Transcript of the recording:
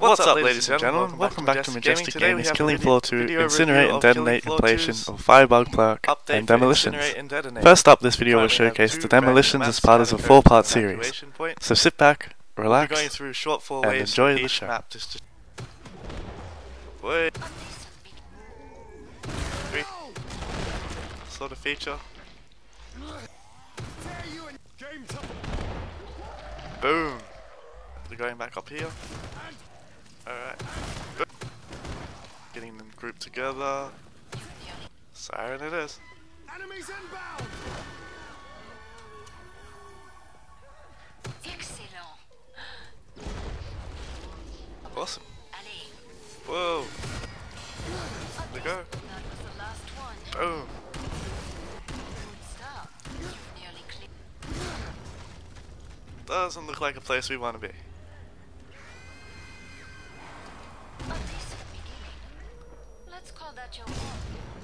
What's up, ladies and gentlemen? Welcome back to Majestic Gaming's Killing Floor 2, Incinerate and Detonate Compilation of Firebug Clerk and Demolitions. First up, this video will showcase the Demolitions as part of a 4-part series. So sit back, relax, and enjoy the show. Wait. Sort of feature. Boom. We're going back up here. Alright. Good. Getting them grouped together. Siren it is. Enemies inbound. Excellent. Awesome. Allez. Whoa. There we go. That was the last one. Boom. Good start. You've nearly cleared. Doesn't look like a place we want to be. A decent beginning. Let's call that your warm.